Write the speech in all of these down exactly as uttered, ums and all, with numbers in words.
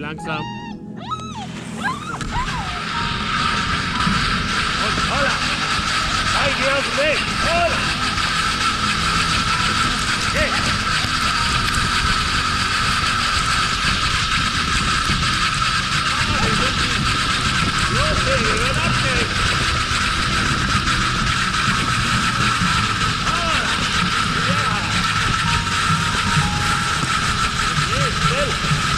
langsam. Und holla! Zeig dir auf den Weg! Holla! Okay. Los, wir werden abgehen! Holla! Ja! Hier, still!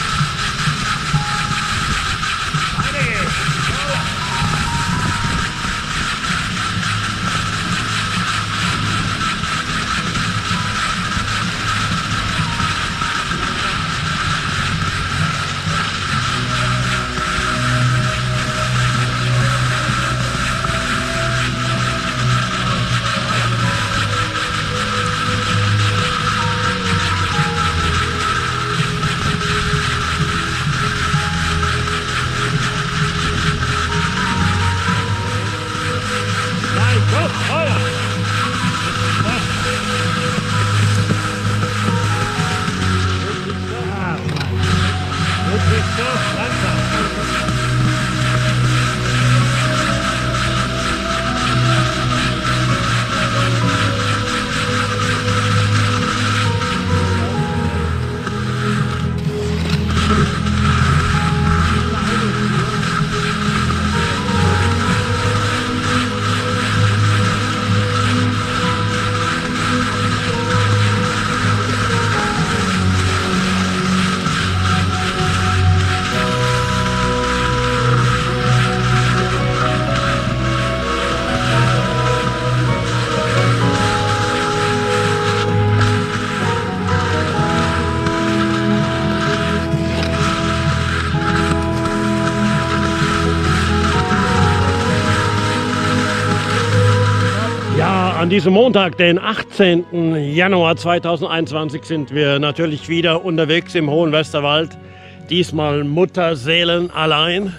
An diesem Montag, den achtzehnten Januar zweitausendeinundzwanzig, sind wir natürlich wieder unterwegs im Hohen Westerwald. Diesmal Mutterseelen allein.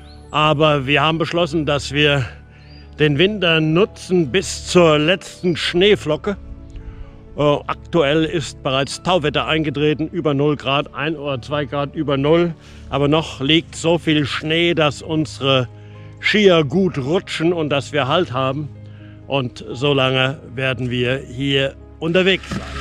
Aber wir haben beschlossen, dass wir den Winter nutzen bis zur letzten Schneeflocke. Äh, aktuell ist bereits Tauwetter eingetreten, über null Grad, ein oder zwei Grad über null. Aber noch liegt so viel Schnee, dass unsere Skier gut rutschen und dass wir Halt haben. Und so lange werden wir hier unterwegs sein.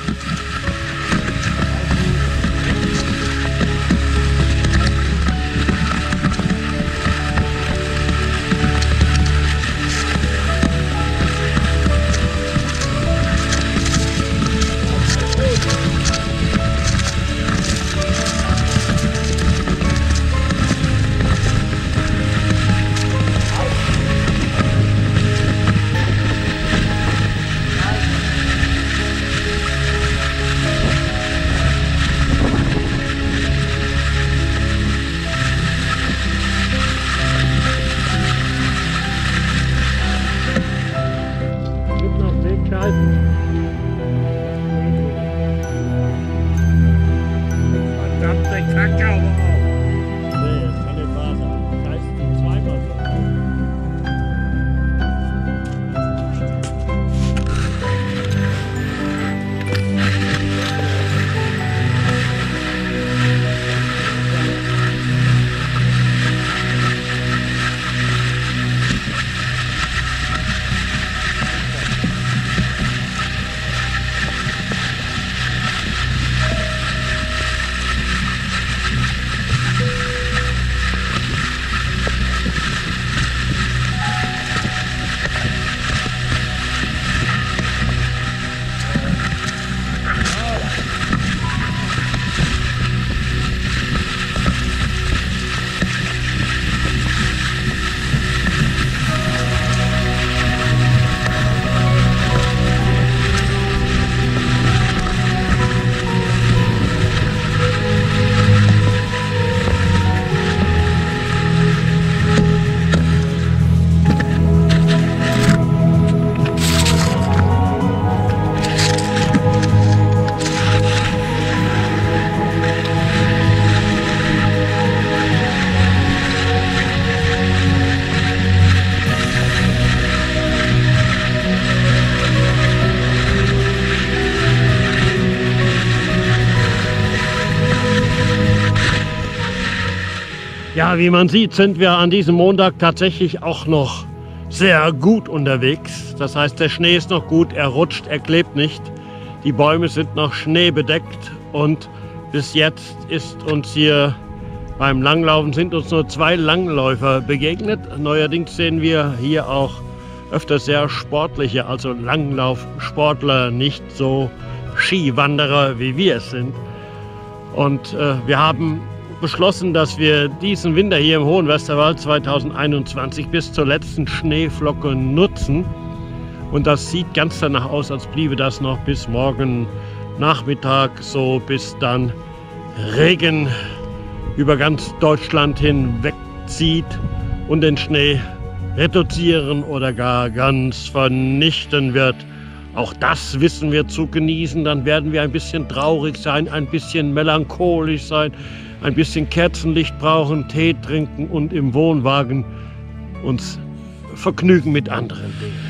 Ja, wie man sieht, sind wir an diesem Montag tatsächlich auch noch sehr gut unterwegs. Das heißt, der Schnee ist noch gut, er rutscht, er klebt nicht. Die Bäume sind noch schneebedeckt und bis jetzt ist uns hier beim Langlaufen sind uns nur zwei Langläufer begegnet. Neuerdings sehen wir hier auch öfter sehr sportliche, also Langlaufsportler, nicht so Skiwanderer, wie wir es sind. Und äh, wir haben beschlossen, dass wir diesen Winter hier im Hohen Westerwald zweitausendeinundzwanzig bis zur letzten Schneeflocke nutzen. Und das sieht ganz danach aus, als bliebe das noch bis morgen Nachmittag, so bis dann Regen über ganz Deutschland hinweg zieht und den Schnee reduzieren oder gar ganz vernichten wird. Auch das wissen wir zu genießen. Dann werden wir ein bisschen traurig sein, ein bisschen melancholisch sein, ein bisschen Kerzenlicht brauchen, Tee trinken und im Wohnwagen uns vergnügen mit anderen Dingen.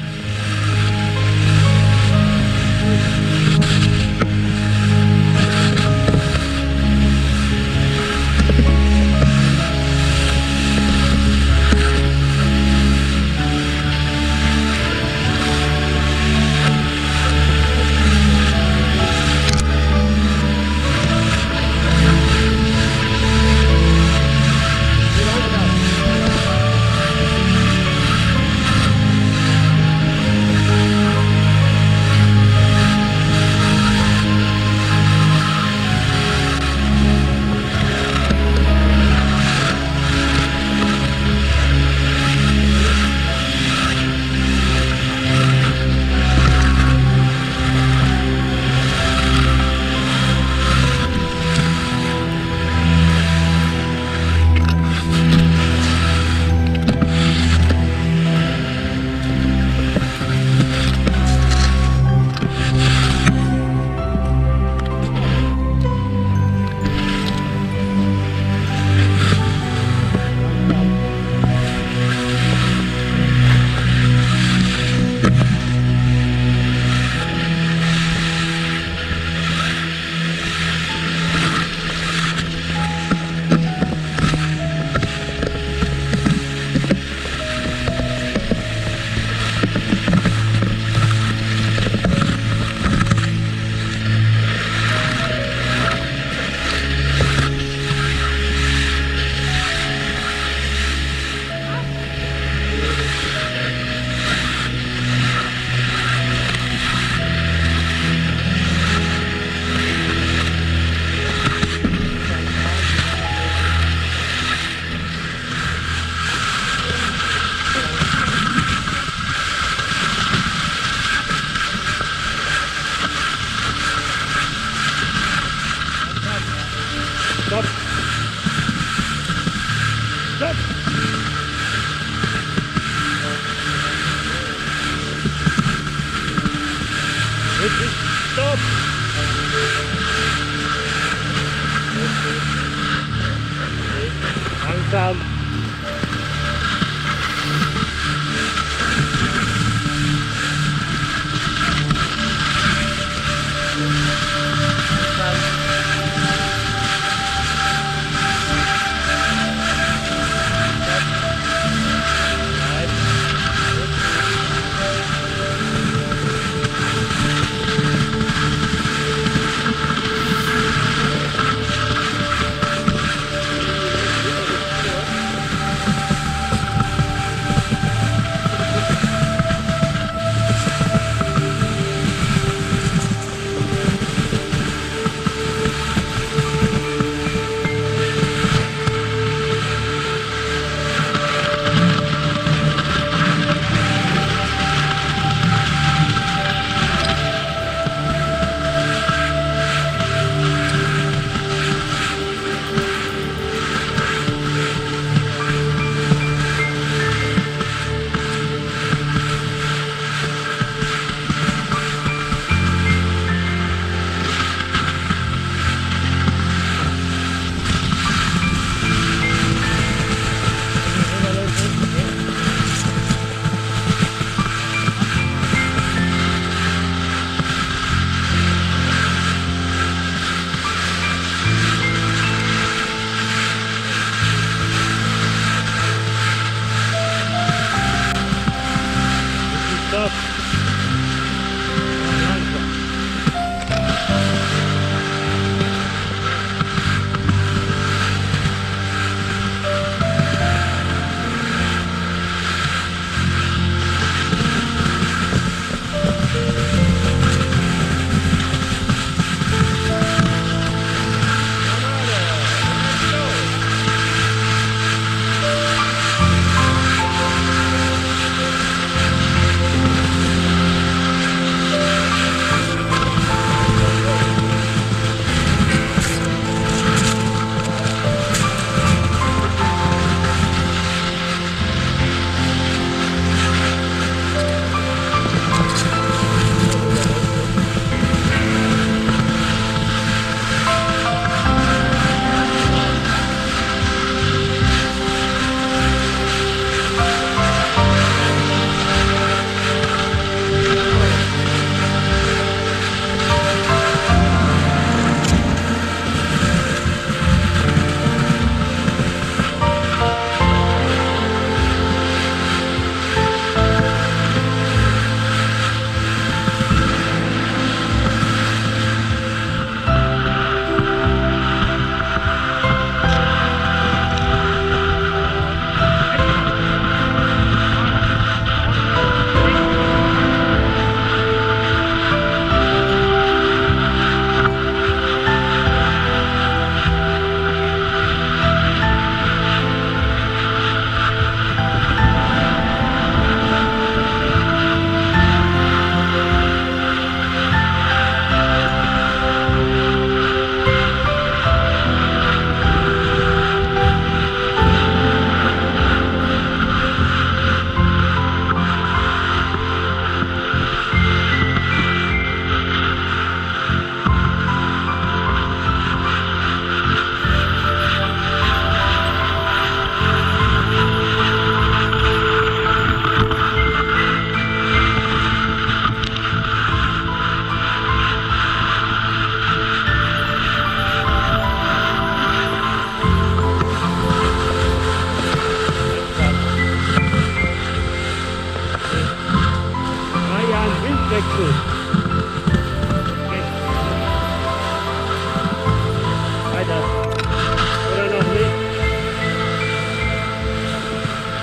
Stopp! Stopp! Richtig, stopp! Langsam!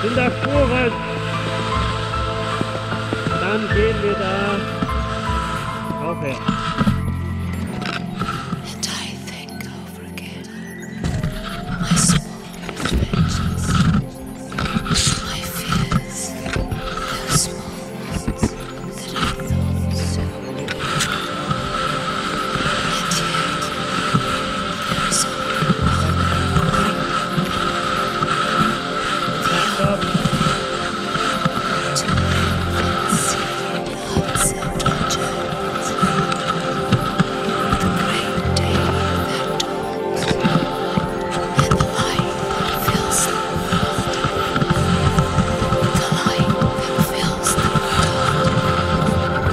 in der Spuren. Dann gehen wir da aufwärts. And I think over again my small adventures, my fears, those small ones that I thought so big. And yet there is only one Stop. to live and see lots of journeys. The great day that dawns, and the light that fills the world. The light that fills the world.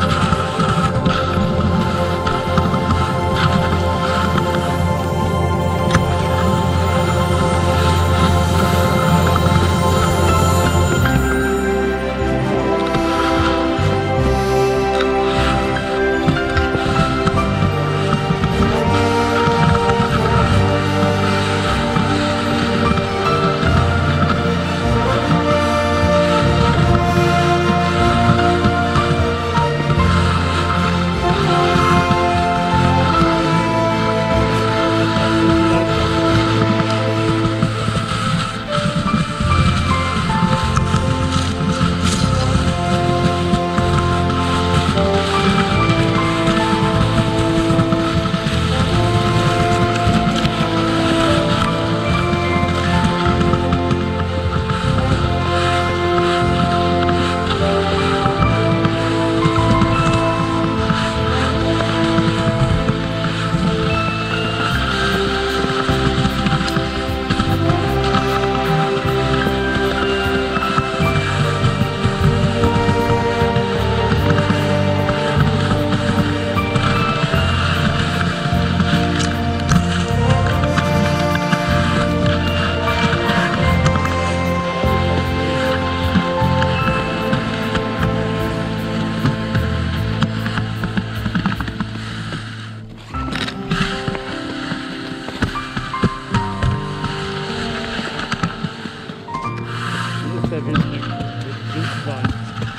Hier ist der Windring. Windwein.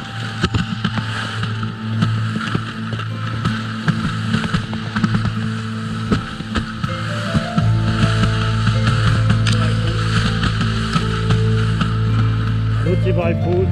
Luzi bei Fuß.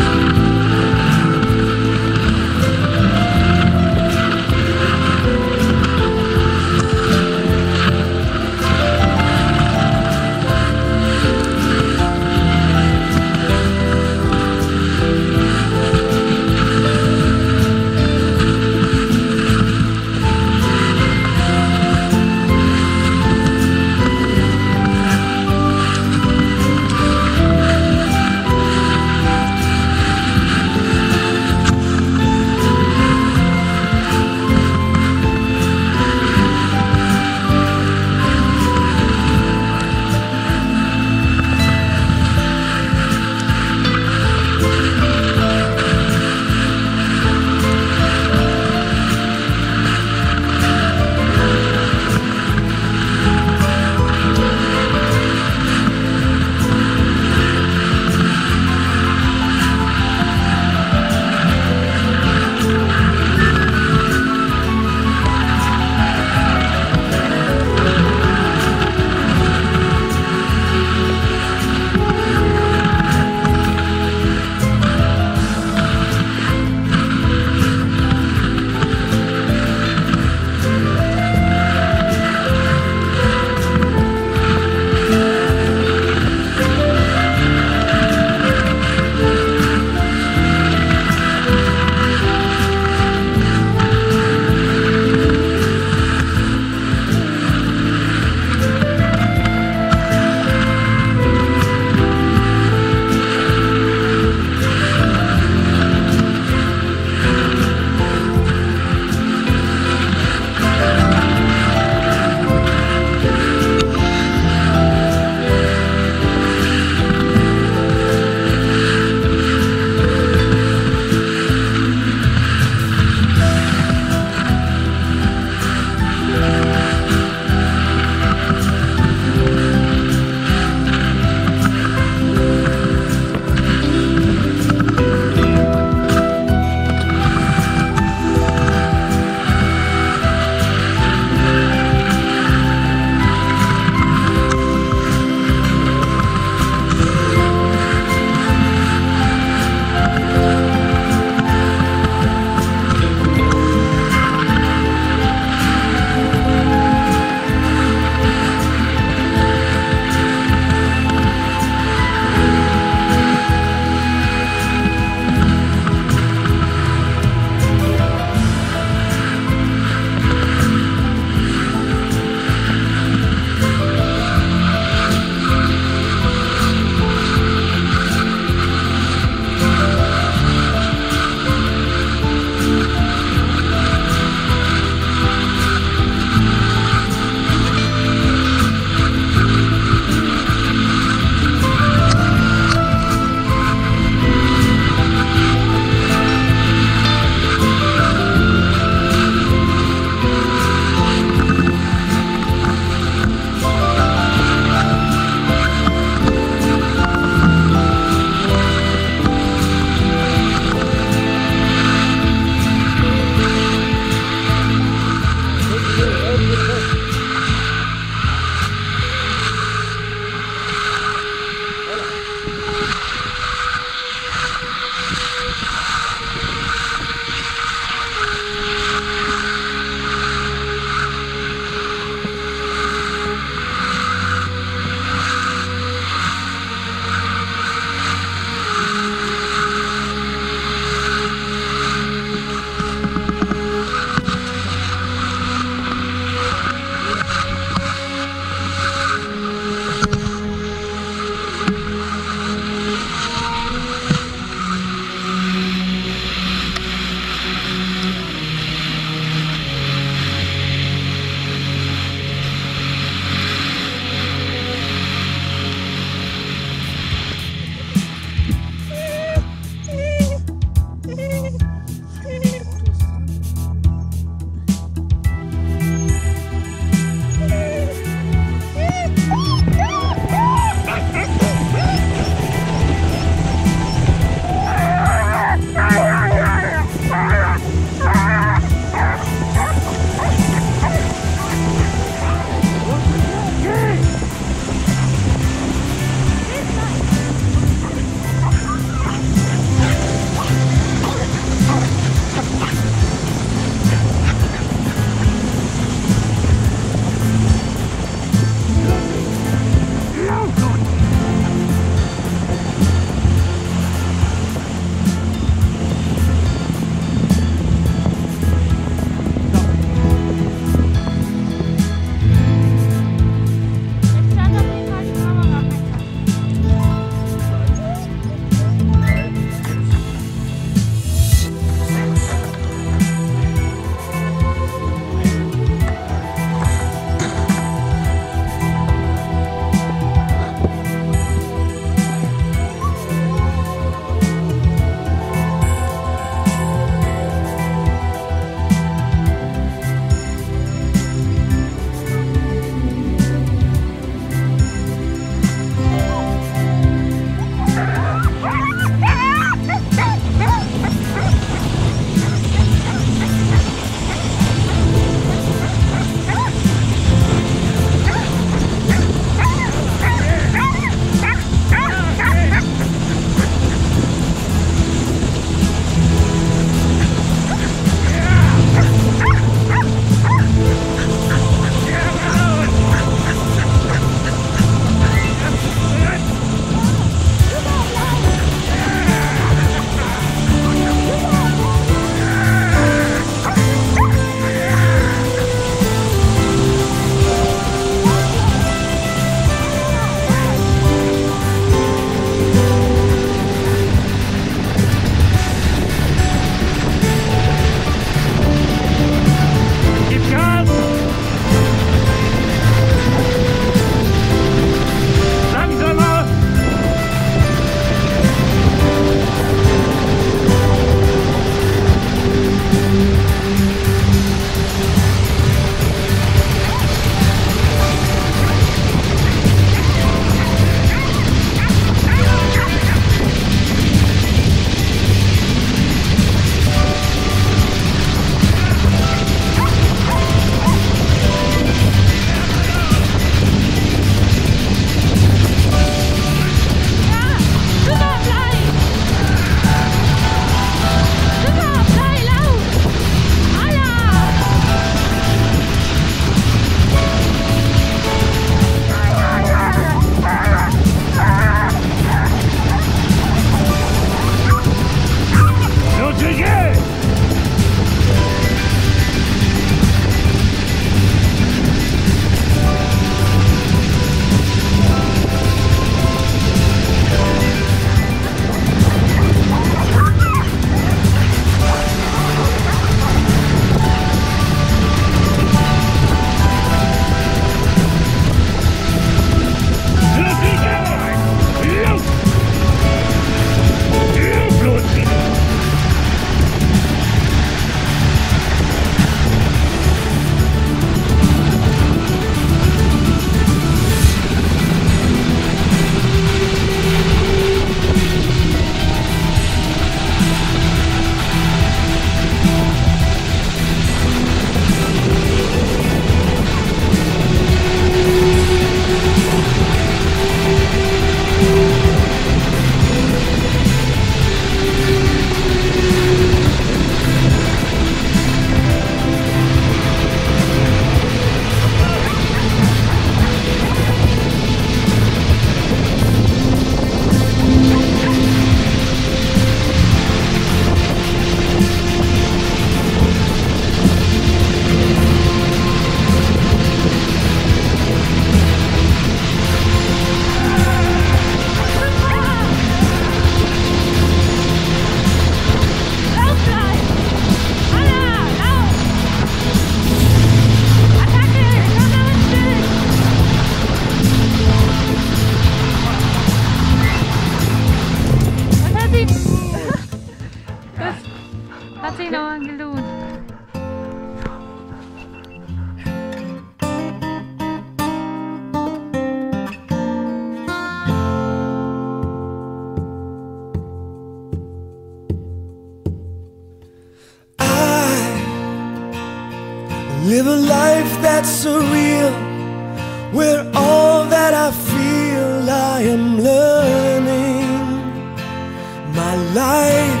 Live a life that's surreal, where all that I feel I am learning. My life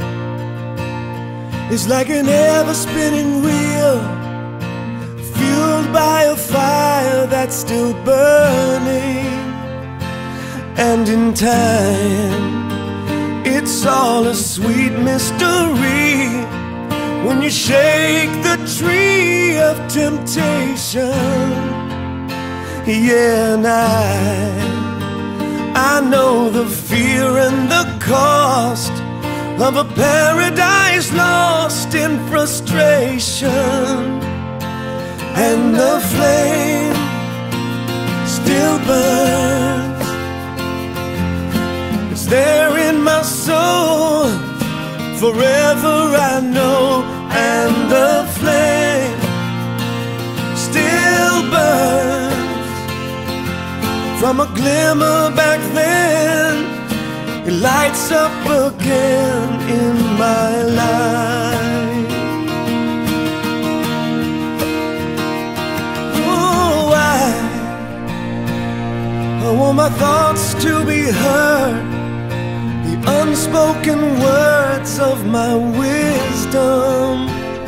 is like an ever-spinning wheel, fueled by a fire that's still burning. And in time, it's all a sweet mystery when you shake the tree of temptation. Yeah, and I, I know the fear and the cost of a paradise lost in frustration. And the flame still burns. It's there in my soul, forever I know. And the flame still burns. From a glimmer back then, it lights up again in my life. Oh, I, I want my thoughts to be heard, the unspoken words of my wisdom.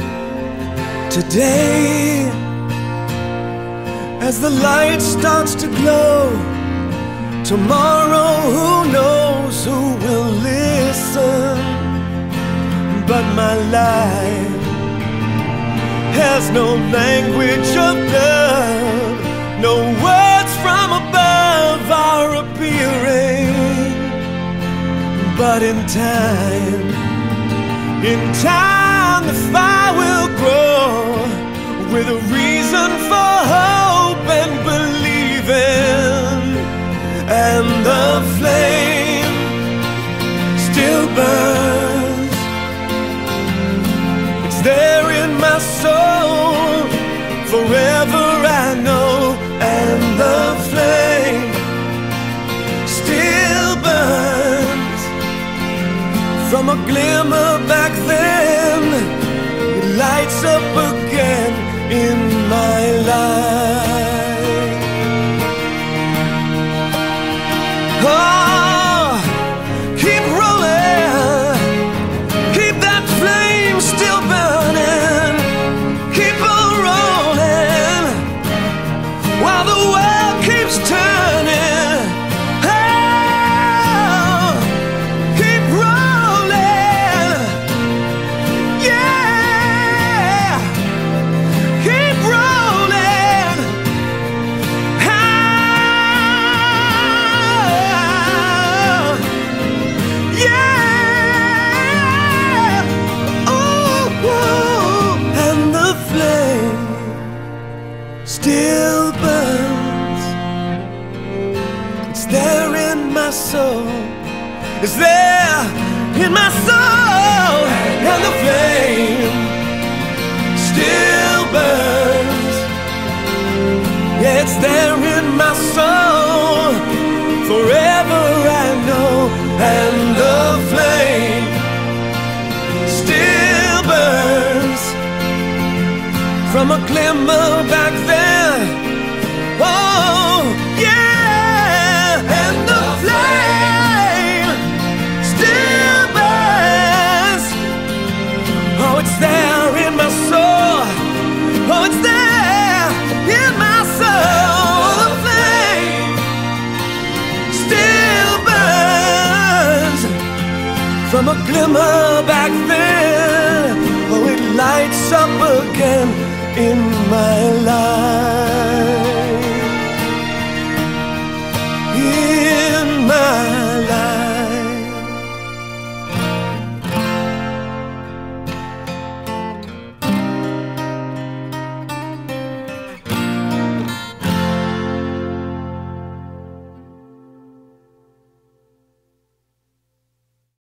Today, as the light starts to glow, tomorrow who knows who will listen. But my life has no language of love, no words from above are appearing. But in time, in time the fire will grow, with a reason for hope and believing. And the flame still burns. It's there in my soul, forever I know. And the flame still burns. From a glimmer back then, it lights up again in my life. Oh, keep rolling, keep that flame still burning, keep on rolling while the world keeps turning. Oh, keep rolling, yeah, keep rolling. Still burns. It's there in my soul. It's there in my soul. And the flame still burns. Yeah, it's there in my soul, forever I know. And the flame still burns. From a glimmer back there, oh yeah, and the flame still burns. Oh, it's there in my soul. Oh, it's there in my soul. The flame still burns. From a glimmer back there, oh, it lights up again in my life.